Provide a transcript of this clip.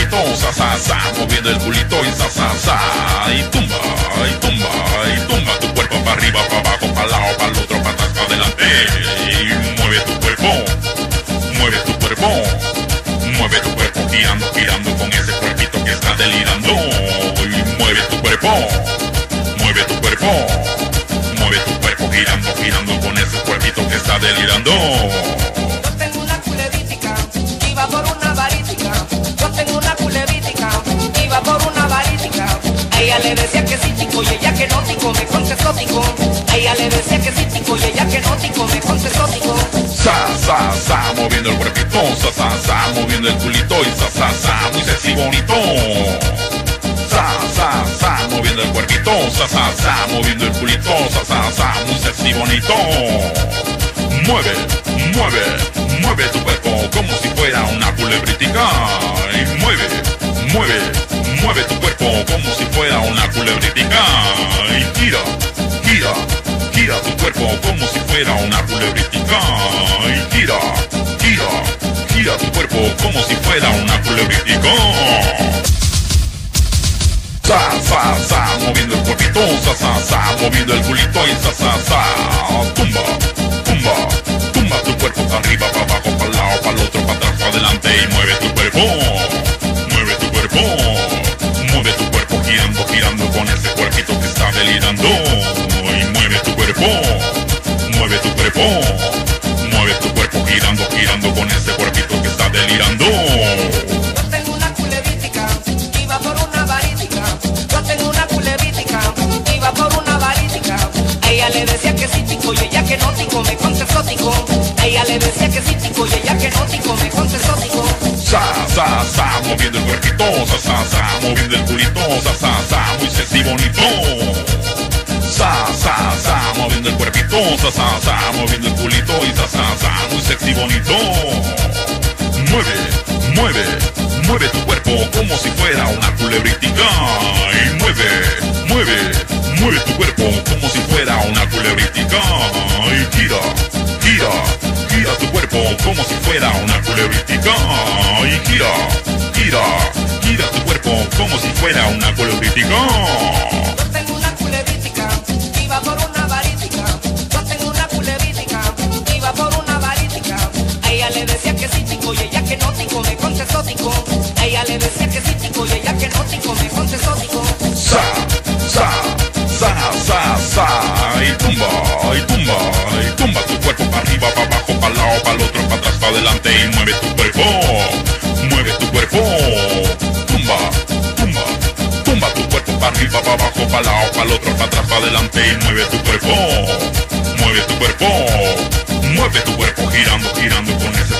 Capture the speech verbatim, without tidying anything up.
cuerpito, sa, sa, sa, moviendo el culito y sa, sa, sa, y tumba, y tumba, y tumba tu cuerpo para arriba, para abajo, para lado, para el otro, para atrás, para adelante, y mueve tu cuerpo, mueve tu cuerpo, mueve tu cuerpo, girando, girando con ese cuerpito que está delirando, y mueve tu cuerpo, mueve tu cuerpo, mueve tu cuerpo, girando, girando con ese cuerpito que está delirando. Yo tengo una culerítica, iba por una barítica. Yo tengo una culerítica, iba por una barítica. A ella le decía que sí, tico, y ella que no, tico, me contestó, tico. A ella le decía que sí, tico, y ella que no, tico, me contestó, tico. Sa, sa, sa, moviendo el cuerpito, sa, sa, sa, moviendo el culito y sa, sa, sa, muy sexy bonito. Sa, sa, sa, moviendo el cuerpito, sa, sa, sa, moviendo el culito, sa, sa, sa, muy sexy bonito. Mueve, mueve, mueve tu cuerpo como si fuera una culebrítica. Y mueve, mueve, mueve tu cuerpo como si fuera una culebrítica. Y gira, gira, gira tu cuerpo como si fuera una culebrítica. Y gira, gira, gira tu cuerpo como si fuera una culebrítica. Sa, sa, sa, moviendo el cuerpito, sa, sa, sa, moviendo el culito y sa, sa, sa, tumba, tumba, tumba tu cuerpo para arriba, para abajo, para el lado, para el otro, para atrás, para adelante y mueve tu cuerpo, mueve tu cuerpo, mueve tu cuerpo, girando, girando con ese cuerpito que está delirando, y mueve tu cuerpo, mueve tu cuerpo, mueve tu cuerpo, girando, girando con ese cuerpito que está delirando. Yo tengo una culerítica, iba por una barítica. Yo tengo una culerítica, iba por una barítica. A ella le decía que sí, tico, y ella que no, tico, me contestó, tico. A ella le decía que sí, tico, y ella que no, tico, me contestó, tico. Sa, sa, sa, moviendo el cuerpito, sa, sa, sa, moviendo el culito, sa, sa, sa, muy sexy bonito. Sa, sa, sa, moviendo el cuerpito, sa, sa, sa, moviendo el culito y sa, sa, sa, muy sexy bonito. Mueve, mueve, mueve tu cuerpo como si fuera una culebrítica. Y mueve, mueve, mueve tu cuerpo como si fuera una culebrítica. Y gira, gira, gira tu cuerpo como si fuera una culebrítica. Y gira, gira, gira tu cuerpo como si fuera una culebrítica. Yo tengo una culerítica, iba por una barítica. Yo tengo una culerítica, iba por una barítica. A ella le decía que sí, tico, y ella que no, tico, me contestó, tico. A ella le decía que sí, tico, y ella que no, tico, me contestó, tico. Sa, sa, sa, sa, sa, y tumba, y tumba, y tumba tu cuerpo para arriba, para abajo, para el lado, para el otro, para atrás, para adelante y mueve tu cuerpo, mueve tu cuerpo, tumba, tumba, tumba tu cuerpo para arriba, para abajo, para el lado, para el otro, para atrás, para adelante y mueve tu cuerpo, mueve tu cuerpo, mueve tu cuerpo girando, girando con ese